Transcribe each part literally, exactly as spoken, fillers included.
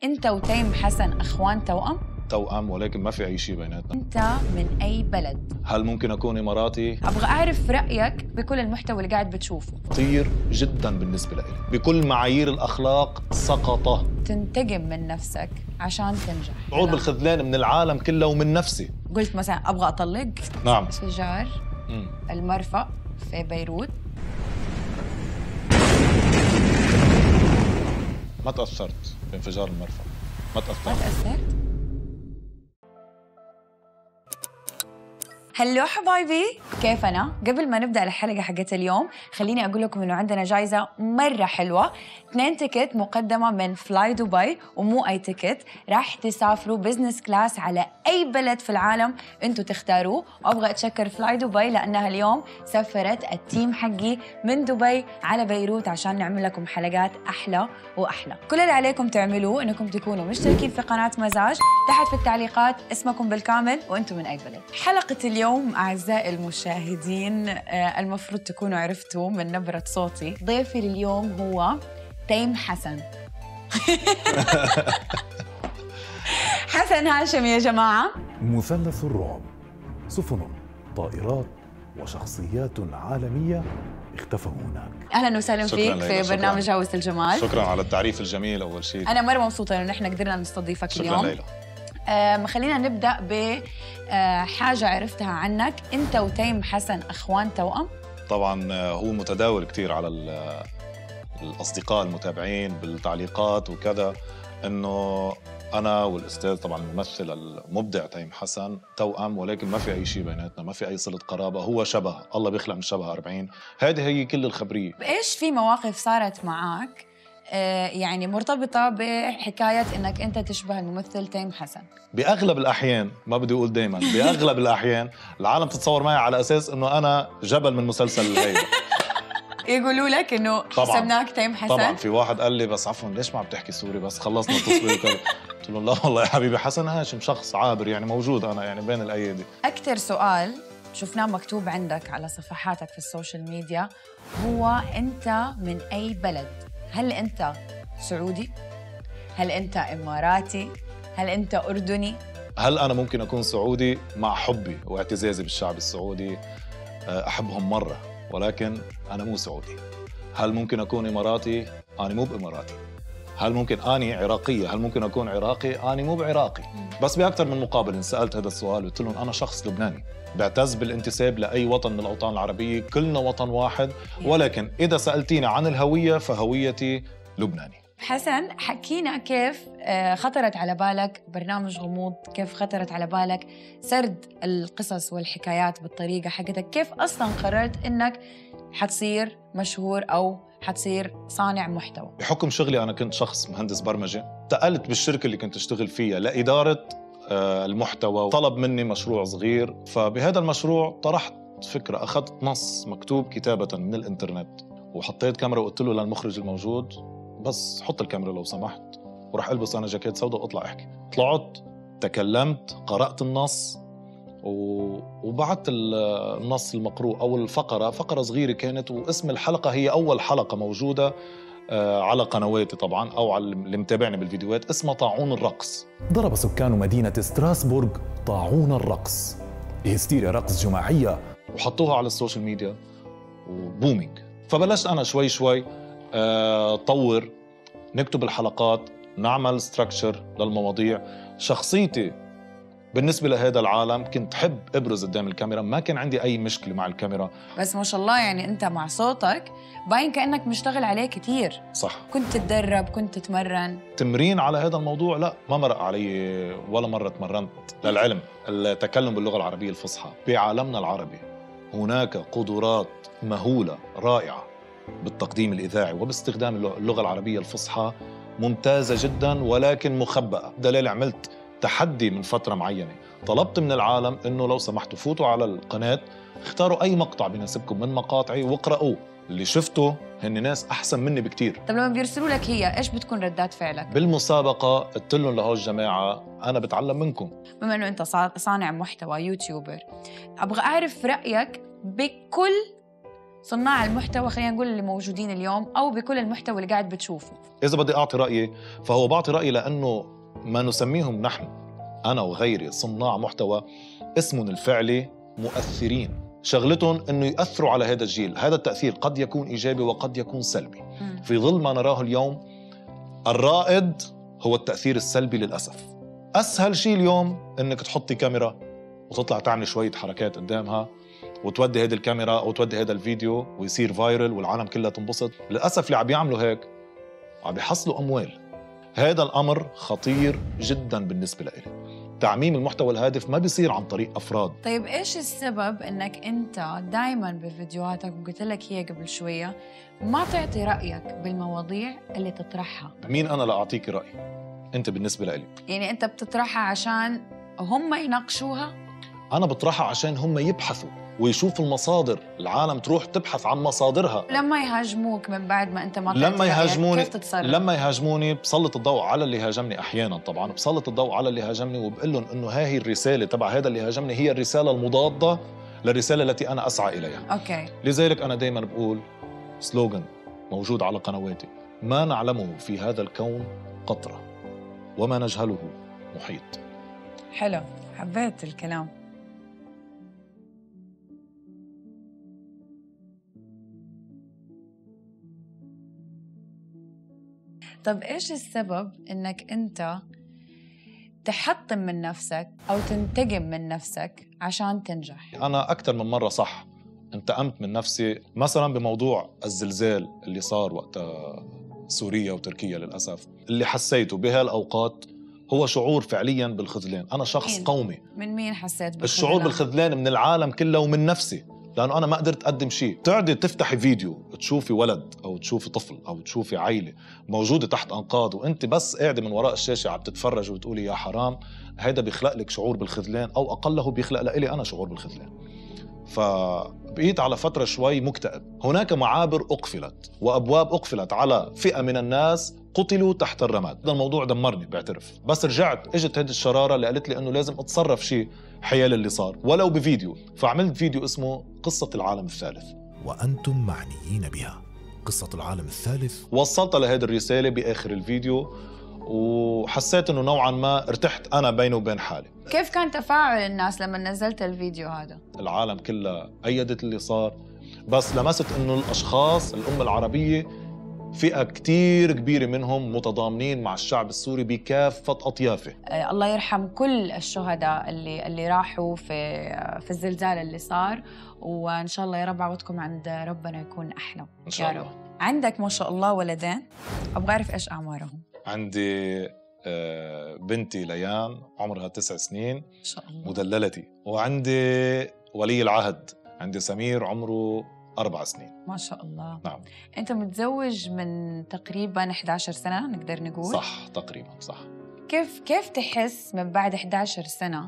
انت وتيم حسن اخوان توأم؟ توأم ولكن ما في أي شيء بيناتنا. انت من أي بلد؟ هل ممكن أكون إماراتي؟ أبغى أعرف رأيك بكل المحتوى اللي قاعد بتشوفه. خطير جدا بالنسبة لي، بكل معايير الأخلاق سقط. تنتقم من نفسك عشان تنجح. أعود بالخذلان من العالم كله ومن نفسي. قلت مثلا أبغى أطلق. نعم. انفجار المرفأ في بيروت. ما تأثرت بانفجار المرفأ، ما تأثرت. ما تأثرت؟ هلو حبايبي، كيف أنا؟ قبل ما نبدأ الحلقة حقت اليوم خليني أقول لكم إنه عندنا جايزة مرة حلوة، اثنين تيكت مقدمة من فلاي دبي، ومو أي تيكت، راح تسافروا بزنس كلاس على أي بلد في العالم أنتوا تختاروه. وأبغى أتشكر فلاي دبي لأنها اليوم سفرت التيم حقي من دبي على بيروت عشان نعمل لكم حلقات أحلى وأحلى. كل اللي عليكم تعملوه إنكم تكونوا مشتركين في قناة مزاج، تحت في التعليقات اسمكم بالكامل وأنتم من أي بلد. حلقة اليوم اليوم أعزائي المشاهدين المفروض تكونوا عرفتوا من نبرة صوتي، ضيفي لليوم هو تيم حسن. حسن هاشم يا جماعة. مثلث الرعب، سفن، طائرات وشخصيات عالمية اختفوا هناك. أهلاً وسهلاً فيك في برنامج هوس الجمال. شكراً على التعريف الجميل أول شيء. أنا مرة مبسوطة إنه نحن قدرنا نستضيفك شكراً اليوم. ليلى. آه خلينا نبدأ بحاجة عرفتها عنك، أنت وتيم حسن أخوان توأم؟ طبعاً هو متداول كتير على الأصدقاء المتابعين بالتعليقات وكذا، إنه أنا والأستاذ طبعاً الممثل المبدع تيم حسن توأم، ولكن ما في أي شيء بيناتنا، ما في أي صلة قرابة، هو شبه الله بيخلق من شبه أربعين. هذه هي كل الخبرية. إيش في مواقف صارت معك آه يعني مرتبطة بحكاية إنك أنت تشبه الممثل تيم حسن؟ بأغلب الأحيان، ما بدي أقول دايماً، بأغلب الأحيان العالم تتصور معي على أساس إنه أنا جبل من مسلسل الهيبة. يقولوا لك إنه حسبناك تيم حسن؟ طبعاً. في واحد قال لي بس عفواً ليش ما عم تحكي سوري، بس خلصنا التصوير وكذا. قلت له لا والله يا حبيبي، حسن هاشم شخص عابر يعني، موجود أنا يعني بين الأيادي. أكثر سؤال شفناه مكتوب عندك على صفحاتك في السوشيال ميديا هو أنت من أي بلد؟ هل أنت سعودي؟ هل أنت إماراتي؟ هل أنت أردني؟ هل أنا ممكن أكون سعودي؟ مع حبي واعتزازي بالشعب السعودي أحبهم مرة، ولكن أنا مو سعودي. هل ممكن أكون إماراتي؟ أنا مو بإماراتي. هل ممكن أني عراقية؟ هل ممكن أكون عراقي؟ أنا مو بعراقي. بس بأكثر من مقابل سألت هذا السؤال، قلت لهم أنا شخص لبناني بعتز بالانتساب لأي وطن من الأوطان العربية، كلنا وطن واحد، ولكن إذا سألتيني عن الهوية فهويتي لبناني. حسن، حكينا كيف خطرت على بالك برنامج غموض، كيف خطرت على بالك سرد القصص والحكايات بالطريقة حقتك، كيف أصلاً قررت إنك حتصير مشهور أو حتصير صانع محتوى؟ بحكم شغلي أنا كنت شخص مهندس برمجة، انتقلت بالشركة اللي كنت أشتغل فيها لإدارة المحتوى، طلب مني مشروع صغير، فبهذا المشروع طرحت فكرة، أخذت نص مكتوب كتابة من الإنترنت وحطيت كاميرا وقلت له للمخرج الموجود بس حط الكاميرا لو سمحت، وراح ألبس أنا جاكيت سوداء وأطلع أحكي. طلعت تكلمت، قرأت النص وبعت النص المقروء أو الفقرة، فقرة صغيرة كانت، واسم الحلقة هي أول حلقة موجودة على قنواتي طبعاً أو على اللي متابعني بالفيديوهات، اسمها طاعون الرقص. ضرب سكان مدينة ستراسبورغ طاعون الرقص، هستيريا رقص جماعية، وحطوها على السوشيال ميديا وبومينج. فبلشت أنا شوي شوي طور، نكتب الحلقات، نعمل ستراكشر للمواضيع. شخصيتي بالنسبة لهذا العالم كنت حب أبرز قدام الكاميرا، ما كان عندي أي مشكلة مع الكاميرا. بس ما شاء الله يعني أنت مع صوتك باين كأنك مشتغل عليه كتير. صح. كنت تتدرب، كنت تتمرن؟ تمرين على هذا الموضوع لا، ما مرق علي ولا مرة تمرنت. للعلم التكلم باللغة العربية الفصحى بعالمنا العربي هناك قدرات مهولة رائعة بالتقديم الإذاعي وباستخدام اللغة العربية الفصحى ممتازة جدا، ولكن مخبأة. دليل عملت تحدي من فترة معينة، طلبت من العالم إنه لو سمحتوا فوتوا على القناة، اختاروا أي مقطع بيناسبكم من مقاطعي واقرأوه. اللي شفته هن ناس أحسن مني بكتير. طب لما بيرسلوا لك هي إيش بتكون ردات فعلك؟ بالمسابقة قلت لهم لهول الجماعة أنا بتعلم منكم. بما إنه أنت صانع محتوى يوتيوبر، أبغى أعرف رأيك بكل صناع المحتوى، خلينا نقول اللي موجودين اليوم، أو بكل المحتوى اللي قاعد بتشوفه؟ إذا بدي أعطي رأيي فهو بعطي رأيي لأنه ما نسميهم نحن أنا وغيري صناع محتوى اسمهم الفعلي مؤثرين. شغلتهم أنه يؤثروا على هذا الجيل. هذا التأثير قد يكون إيجابي وقد يكون سلبي. م. في ظل ما نراه اليوم الرائد هو التأثير السلبي للأسف. أسهل شيء اليوم أنك تحطي كاميرا وتطلع تعمل شوية حركات قدامها وتودي هذه الكاميرا أو تودي هذا الفيديو ويصير فايرل والعالم كلها تنبسط. للأسف اللي عم يعملوا هيك عم يحصلوا أموال. هذا الأمر خطير جدا بالنسبة لإلي. تعميم المحتوى الهادف ما بيصير عن طريق أفراد. طيب إيش السبب إنك أنت دايماً بفيديوهاتك، وقلت لك هي قبل شوية، ما تعطي رأيك بالمواضيع اللي تطرحها؟ مين أنا لأعطيك رأي؟ أنت بالنسبة لإلي يعني أنت بتطرحها عشان هم يناقشوها؟ أنا بطرحها عشان هم يبحثوا ويشوفوا المصادر. العالم تروح تبحث عن مصادرها. لما يهاجموك من بعد ما أنت ما تعطي لما رأيك، يهاجموني كيف تتصرف؟ لما يهاجموني بسلط الضوء على اللي هاجمني. أحيانا طبعا بسلط الضوء على اللي هاجمني وبقول لهم إنه هاي الرسالة تبع هذا اللي هاجمني هي الرسالة المضادة للرسالة التي أنا أسعى إليها. أوكي. لذلك أنا دايما بقول سلوغن موجود على قنواتي: ما نعلمه في هذا الكون قطرة وما نجهله محيط. حلو، حبيت الكلام. طب إيش السبب إنك أنت تحطم من نفسك أو تنتقم من نفسك عشان تنجح؟ أنا أكثر من مرة صح انتقمت من نفسي، مثلا بموضوع الزلزال اللي صار وقت سوريا وتركيا. للأسف اللي حسيته بهالأوقات هو شعور فعليا بالخذلان. أنا شخص مين؟ قومي. من مين حسيت بالخذلان؟ الشعور بالخذلان من العالم كله ومن نفسي، لأنه أنا ما قدرت أقدم شيء. تعدي تفتحي فيديو تشوفي ولد أو تشوفي طفل أو تشوفي عائلة موجودة تحت أنقاض وأنت بس قاعدة من وراء الشاشة عم تتفرج وتقولي يا حرام. هيدا بيخلق لك شعور بالخذلان، أو أقله بيخلق لإلي أنا شعور بالخذلان. فبقيت على فترة شوي مكتئب. هناك معابر أقفلت وأبواب أقفلت على فئة من الناس قتلوا تحت الرماد. هذا الموضوع دمرني بعترف. بس رجعت اجت هذه الشرارة اللي قالت لي انه لازم اتصرف شيء حيال اللي صار ولو بفيديو. فعملت فيديو اسمه قصة العالم الثالث. وأنتم معنيين بها قصة العالم الثالث. وصلت لهذه الرسالة بآخر الفيديو وحسيت انه نوعا ما ارتحت انا بيني وبين حالي. كيف كان تفاعل الناس لما نزلت الفيديو هذا؟ العالم كلها أيدت اللي صار، بس لمست انه الاشخاص الأمة العربية فئة كتير كبيرة منهم متضامنين مع الشعب السوري بكافة أطيافه. آه الله يرحم كل الشهداء اللي اللي راحوا في في الزلزال اللي صار، وإن شاء الله يا رب عوضكم عند ربنا يكون أحلى إن شاء يا الله. رب. عندك ما شاء الله ولدين، أبغى أعرف إيش أعمارهم؟ عندي بنتي ليان عمرها تسع سنين ما شاء الله مدللتي، وعندي ولي العهد عندي سمير عمره أربع سنين. ما شاء الله. نعم. أنت متزوج من تقريباً إحدى عشرة سنة نقدر نقول؟ صح تقريباً صح. كيف كيف تحس من بعد إحدى عشرة سنة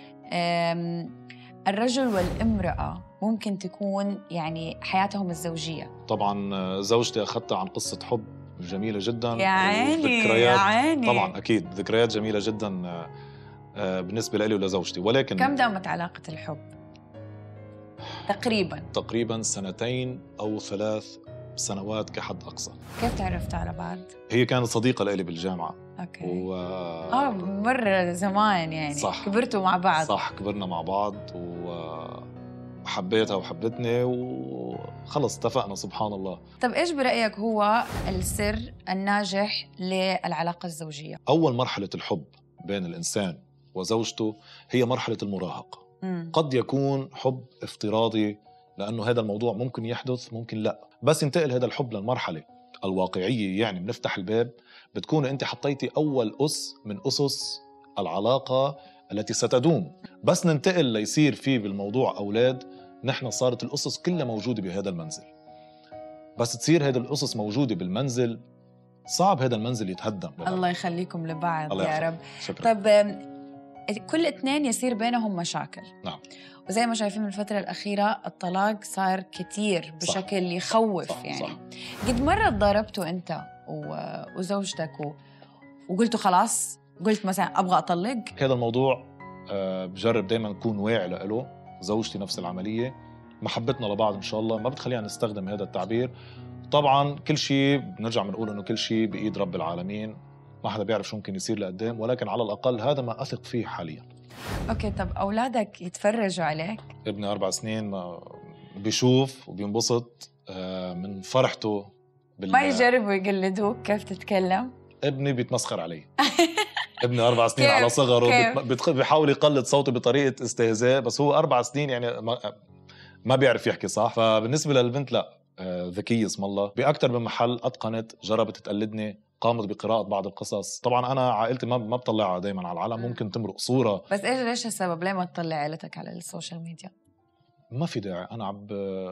الرجل والامرأة ممكن تكون يعني حياتهم الزوجية؟ طبعاً زوجتي أخذتها عن قصة حب جميلة جداً. يا عيني يا عيني. طبعاً أكيد ذكريات جميلة جداً بالنسبة لي ولزوجتي. ولكن كم دامت علاقة الحب؟ تقريباً تقريباً سنتين أو ثلاث سنوات كحد أقصى. كيف تعرفتوا على بعض؟ هي كانت صديقة لي بالجامعة. أوكي. و... آه مرة زمان يعني. صح. كبرتوا مع بعض. صح كبرنا مع بعض وحبيتها وحبتني وخلص اتفقنا سبحان الله. طب إيش برأيك هو السر الناجح للعلاقة الزوجية؟ أول مرحلة الحب بين الإنسان وزوجته هي مرحلة المراهقة. مم. قد يكون حب افتراضي لأنه هذا الموضوع ممكن يحدث ممكن لا، بس ينتقل هذا الحب للمرحلة الواقعية، يعني بنفتح الباب بتكون أنت حطيتي أول أس من أسس العلاقة التي ستدوم. بس ننتقل ليصير فيه بالموضوع أولاد، نحن صارت الأسس كلها موجودة بهذا المنزل. بس تصير هذه الأسس موجودة بالمنزل صعب هذا المنزل يتهدم. الله يخليكم لبعض الله يا رب. شكرا. طب كل اثنين يصير بينهم مشاكل. نعم. وزي ما شايفين من الفترة الأخيرة الطلاق صار كتير بشكل صح. يخوف صح. يعني. صح. قد مرة ضربتوا أنت وزوجتك و... وقلتوا خلاص، قلت مثلا أبغى أطلق؟ هذا الموضوع أه بجرب دايما أكون واعي له. زوجتي نفس العملية، محبتنا لبعض ان شاء الله ما بتخلينا نستخدم هذا التعبير. طبعا كل شيء بنرجع بنقول انه كل شيء بايد رب العالمين، ما حدا بيعرف شو ممكن يصير لقدام، ولكن على الاقل هذا ما اثق فيه حاليا. اوكي، طب اولادك يتفرجوا عليك؟ ابني اربع سنين ما بيشوف وبينبسط من فرحته بال... ما يجربوا يقلدوك كيف تتكلم؟ ابني بيتمسخر علي. ابني اربع سنين على صغره بيت... بيحاول يقلد صوتي بطريقه استهزاء، بس هو اربع سنين يعني ما, ما بيعرف يحكي صح. فبالنسبه للبنت لا، ذكيه اسم الله، باكثر من محل اتقنت، جربت تقلدني، قامت بقراءة بعض القصص. طبعا أنا عائلتي ما ما بطلعها دايما على العالم، ممكن تمرق صورة. بس إيش ليش السبب؟ ليه ما تطلع عائلتك على السوشيال ميديا؟ ما في داعي. أنا عب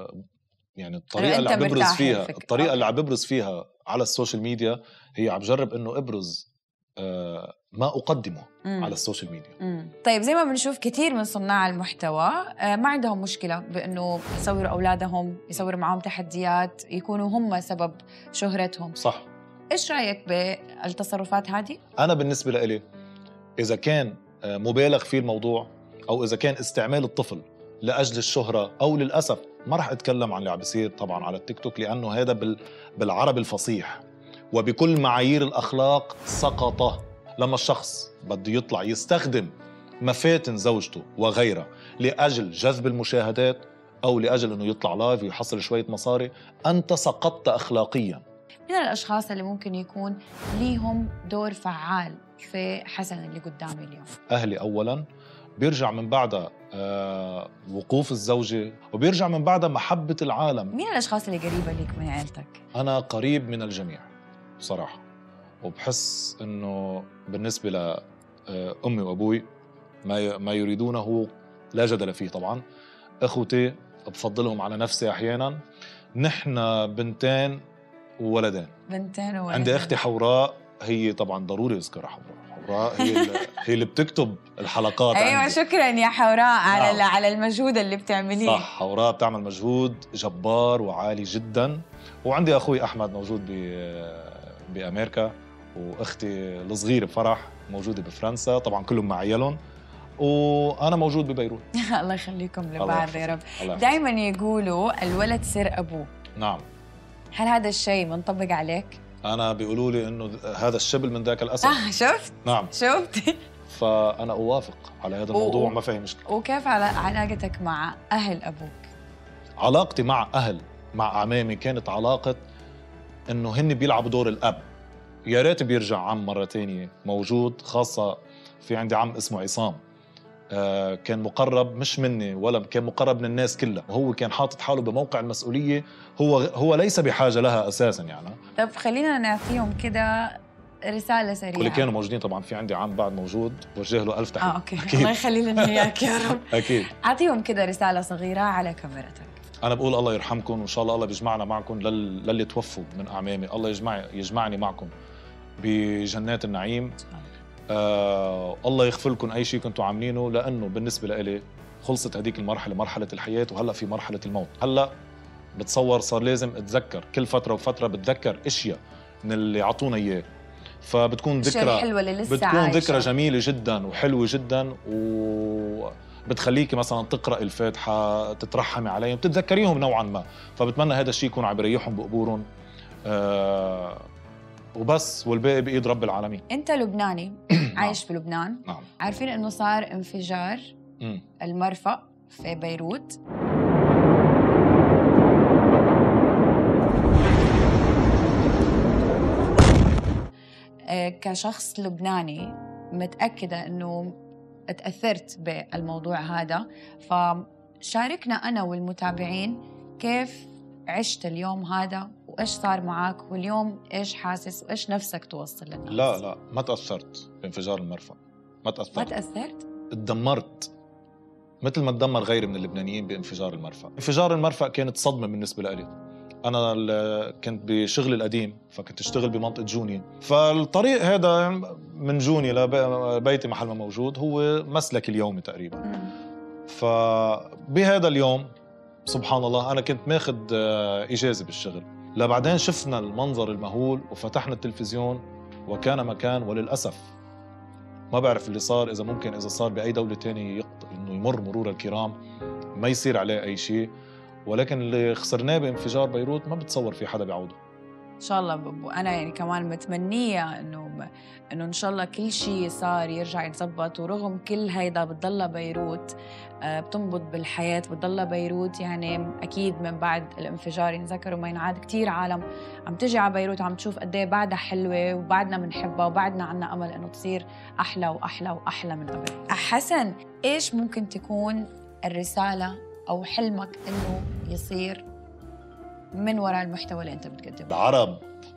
يعني الطريقة اللي عم ببرز فيها الفكرة. الطريقة أوكي. اللي عم ببرز فيها على السوشيال ميديا هي عم بجرب إنه أبرز آه ما أقدمه مم. على السوشيال ميديا. مم. طيب زي ما بنشوف كثير من صناع المحتوى آه ما عندهم مشكلة بإنه يصوروا أولادهم، يصوروا معهم تحديات، يكونوا هم سبب شهرتهم. صح. إيش رأيك بالتصرفات هذه؟ أنا بالنسبة لي إذا كان مبالغ في الموضوع أو إذا كان استعمال الطفل لأجل الشهرة أو للأسف، ما رح أتكلم عن اللي عم بيصير طبعا على التيك توك، لأنه هذا بالعربي الفصيح وبكل معايير الأخلاق سقطه. لما الشخص بده يطلع يستخدم مفاتن زوجته وغيرها لأجل جذب المشاهدات أو لأجل أنه يطلع لايف ويحصل شوية مصاري، أنت سقطت أخلاقيا. من الأشخاص اللي ممكن يكون ليهم دور فعال في حسن اللي قدامي اليوم؟ أهلي أولاً، بيرجع من بعدها آه وقوف الزوجة، وبيرجع من بعدها محبة العالم. مين الأشخاص اللي قريبة ليك من عائلتك؟ أنا قريب من الجميع صراحة، وبحس إنه بالنسبة لأمي وأبوي ما ما يريدونه لا جدل فيه. طبعاً أخوتي بفضلهم على نفسي أحياناً. نحن بنتين وولدين. بنتين وولدين. عندي أختي حوراء، هي طبعاً ضروري أذكرها. حوراء حوراء هي اللي هي اللي بتكتب الحلقات. أيوة عندي. شكراً يا حوراء على نعم. على المجهود اللي بتعمليه. صح، حوراء بتعمل مجهود جبار وعالي جداً. وعندي أخوي أحمد موجود بأمريكا، وأختي الصغيرة بفرح موجودة بفرنسا، طبعاً كلهم مع عيالهم، وأنا موجود ببيروت. الله يخليكم لبعض يا رب. دايماً يقولوا الولد سر أبوه. نعم. هل هذا الشيء منطبق عليك؟ أنا بيقولوا لي إنه هذا الشبل من ذاك الأسد. آه شفت؟ نعم شفت؟ فأنا أوافق على هذا الموضوع، ما في مشكلة. وكيف علاقتك مع أهل أبوك؟ علاقتي مع أهل مع أعمامي كانت علاقة إنه هن بيلعبوا دور الأب. يا ريت بيرجع عم مرة تانية موجود، خاصة في عندي عم اسمه عصام، آه كان مقرب مش مني ولا كان مقرب من الناس كلها، وهو كان حاطط حاله بموقع المسؤولية هو هو ليس بحاجة لها أساساً يعني. طب خلينا نعطيهم كده رسالة سريعة. واللي كانوا موجودين طبعاً، في عندي عم بعد موجود، وجه له ألف تحية. آه أوكي. أكيد. الله يخلي لنا إياك يا رب. أكيد. أعطيهم كده رسالة صغيرة على كاميرتك. أنا بقول الله يرحمكم، وإن شاء الله الله بيجمعنا معكم لل... للي توفوا من أعمامي، الله يجمع يجمعني معكم بجنات النعيم. آه الله يغفر لكم أي شيء كنتوا عاملينه، لأنه بالنسبة لإلي خلصت هذيك المرحلة، مرحلة الحياة، وهلأ في مرحلة الموت. هلأ بتصور صار لازم أتذكر كل فترة وفترة، بتذكر أشياء من اللي عطونا إياه، فبتكون ذكرى حلوة اللي لسه بتكون عايشة. ذكرى جميلة جدا وحلوة جدا، وبتخليكي مثلا تقرأ الفاتحة، تترحمي عليهم، بتتذكريهم نوعا ما. فبتمنى هذا الشيء يكون عم يريحهم بقبورهم، آه وبس، والباقي بإيد رب العالمين. أنت لبناني عايش في لبنان. نعم. عارفين إنه صار انفجار م. المرفأ في بيروت. آه كشخص لبناني متأكدة إنه اتأثرت بالموضوع هذا، فشاركنا أنا والمتابعين كيف عشت اليوم هذا وإيش صار معك، واليوم إيش حاسس وإيش نفسك توصل للناس. لا لا ما تأثرت بانفجار المرفأ، ما تأثرت. ما تأثرت؟ اتدمرت مثل ما تدمر غيري من اللبنانيين بانفجار المرفأ. انفجار المرفأ كانت صدمة بالنسبة لي. أنا كنت بشغل القديم، فكنت أشتغل بمنطقة جوني، فالطريق هذا من جوني لبيتي محل ما موجود هو مسلك اليومي تقريبا. م. فبهذا اليوم سبحان الله أنا كنت ماخد إجازة بالشغل، لبعدين شفنا المنظر المهول وفتحنا التلفزيون وكان مكان، وللأسف ما بعرف اللي صار، إذا ممكن إذا صار بأي دولة تانية يقط... إنه يمر مرور الكرام ما يصير عليه أي شيء، ولكن اللي خسرناه بانفجار بيروت ما بتصور في حدا بيعوضه. ان شاء الله ببو. انا يعني كمان متمنيه انه انه ان شاء الله كل شيء صار يرجع يتظبط، ورغم كل هيدا بتضلها بيروت بتنبض بالحياه، بتضلها بيروت يعني اكيد من بعد الانفجار ينذكر وما ينعاد. كثير عالم عم تجي على بيروت وعم تشوف قد ايه بعدها حلوه وبعدنا بنحبها وبعدنا عنا امل انه تصير احلى واحلى واحلى من قبل. حسن، ايش ممكن تكون الرساله او حلمك انه يصير من وراء المحتوى اللي انت بتقدمه؟ العرب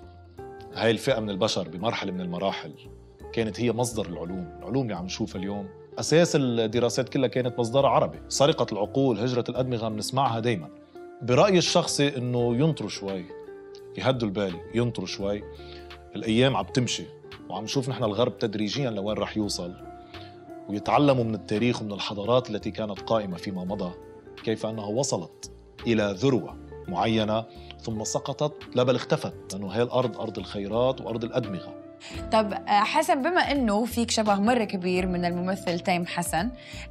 هاي الفئة من البشر بمرحلة من المراحل كانت هي مصدر العلوم. العلوم اللي عم نشوفها اليوم أساس الدراسات كلها كانت مصدرها عربي. سرقة العقول، هجرة الأدمغة بنسمعها دايما. برأيي الشخصي إنه ينطروا شوي، يهدوا البال، ينطروا شوي. الأيام عم تمشي وعم نشوف نحن الغرب تدريجيا لوين رح يوصل، ويتعلموا من التاريخ ومن الحضارات التي كانت قائمة فيما مضى كيف أنها وصلت إلى ذروة معينة ثم سقطت لا بل اختفت، لأنه هي الأرض أرض الخيرات وأرض الأدمغة. طب حسن، بما أنه فيك شبه مرة كبير من الممثل تيم حسن،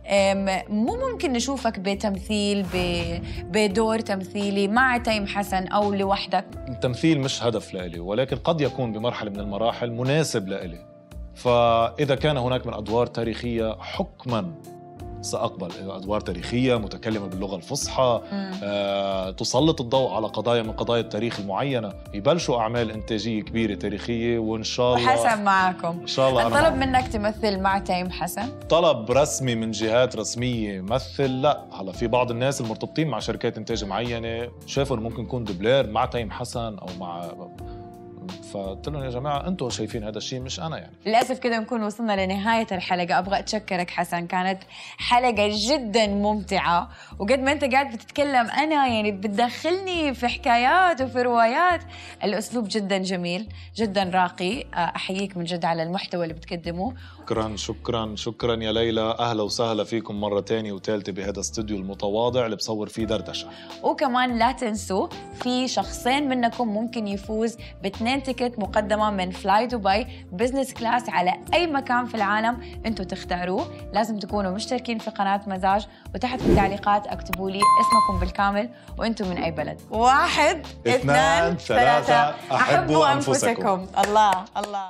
مو ممكن نشوفك بتمثيل بدور تمثيلي مع تيم حسن أو لوحدك؟ التمثيل مش هدف لإلي، ولكن قد يكون بمرحلة من المراحل مناسب لإلي. فإذا كان هناك من أدوار تاريخية حكماً سأقبل. أدوار تاريخية متكلمة باللغة الفصحى، آه، تسلط الضوء على قضايا من قضايا التاريخ المعينة، يبلشوا أعمال إنتاجية كبيرة تاريخية وإن شاء الله. وحسن معكم إن شاء الله. طلب منك تمثل مع تيم حسن؟ طلب رسمي من جهات رسمية مثل لا. هلا في بعض الناس المرتبطين مع شركات إنتاج معينة شافوا إنه ممكن يكون دوبلير مع تيم حسن أو مع، فقلت لهم يا جماعة أنتوا شايفين هذا الشيء مش أنا. يعني للأسف كده نكون وصلنا لنهاية الحلقة. أبغى أتشكرك حسن، كانت حلقة جدا ممتعة، وقد ما أنت قاعد بتتكلم أنا يعني بتدخلني في حكايات وفي روايات. الأسلوب جدا جميل، جدا راقي. أحييك من جد على المحتوى اللي بتقدمه. شكرا شكرا شكرا يا ليلى. أهلا وسهلا فيكم مرة تانية وثالثة بهذا استوديو المتواضع اللي بصور فيه دردشة. وكمان لا تنسوا في شخصين منكم ممكن يفوز باثنين تيكت مقدمة من فلاي دبي بزنس كلاس على أي مكان في العالم أنتوا تختاروه. لازم تكونوا مشتركين في قناة مزاج، وتحت في التعليقات اكتبوا لي اسمكم بالكامل وأنتوا من أي بلد. واحد اثنان ثلاثة، أحبوا أنفسكم. الله الله.